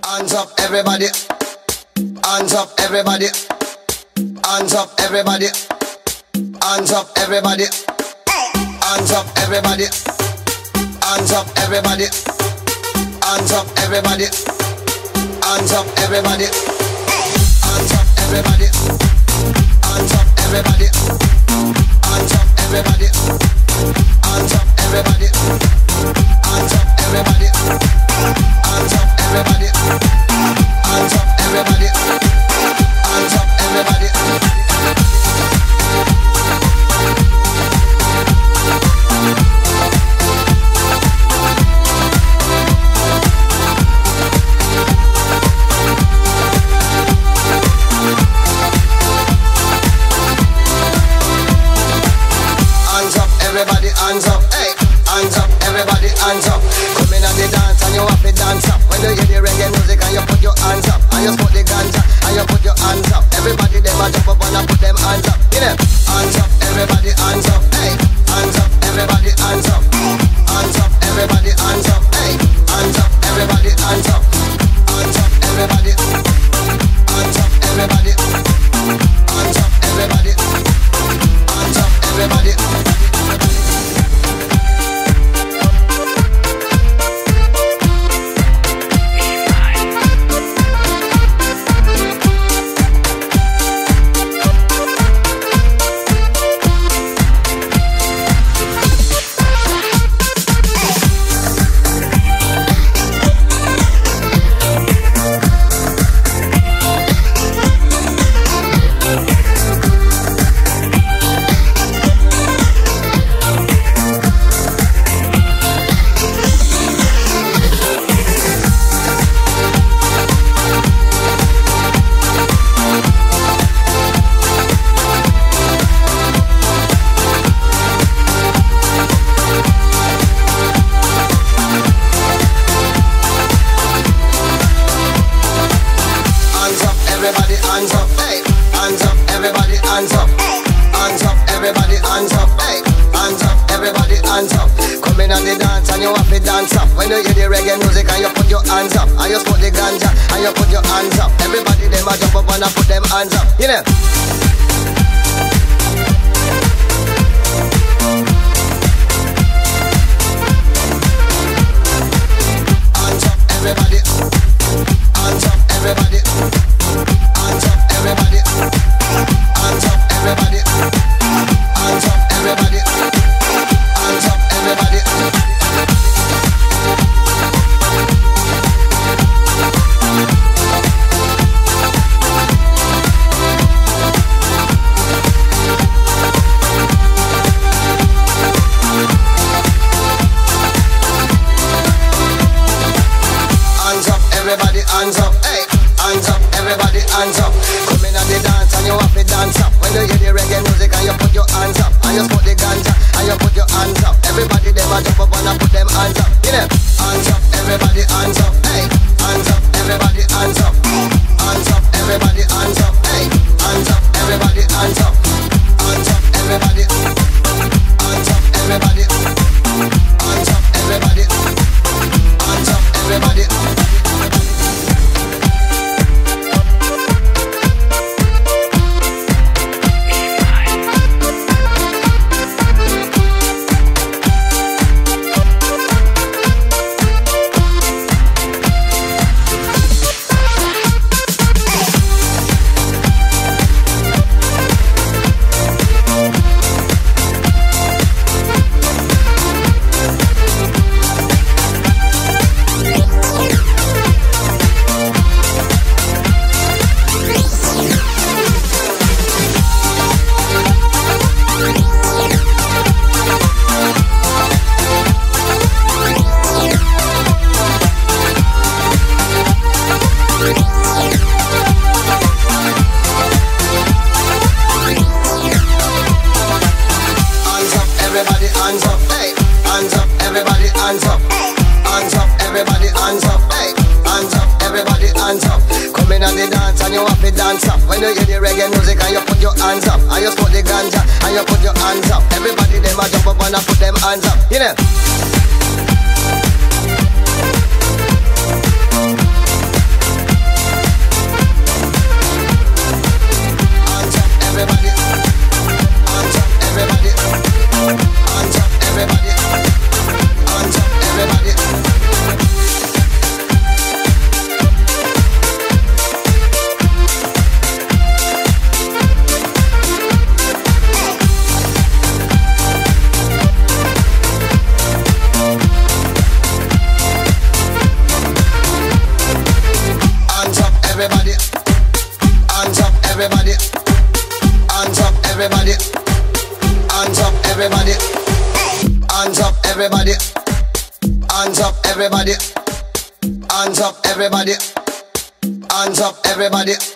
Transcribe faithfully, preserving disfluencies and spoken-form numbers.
Hands up, everybody. Hands up, everybody. Hands up, everybody. Hands up, everybody. Hands up, everybody. Hands up, everybody. Hands up, everybody. Hands up, everybody. Hands up, everybody. Hands up, everybody. Hands up, everybody. Hands up, everybody. Hands up, everybody. Hands up, everybody. Hands up, everybody. Hands up, everybody. Everybody hands up, hey, hands up, everybody hands up. Come in at the dance and you have to dance up. When you hear the reggae music and you put your hands up, and you smoke the ganja and you put your hands up. Everybody them a jump up and I put them hands up. You know, hands up, everybody hands up, hey, hands up, everybody hands up. Hands up, everybody hands up, hey, hands up, everybody hands up. Hands up, everybody. Hands up, everybody. Hands up, everybody. Hands up, everybody. You know. Hands up, everybody. Hands up, everybody. Hands up, everybody. Hands up, everybody. Hands up, everybody. Hands up, everybody. Hands up, hey, hands up, everybody hands up. Come in at the dance and you have to dance up. When you hear the reggae music and you put your hands up, and you smoke the ganja and you put your hands up. Everybody them a jump up and I put them hands up. You know, hands up, everybody hands up, hey, hands up, everybody hands up. Hands up, everybody hands up, hey, hands up, everybody hands up. Hands up, everybody. Hands up, everybody. Hands up, everybody. Hands up, everybody. You know. everybody. Hands up, everybody. Hands up, everybody. Hands up, everybody.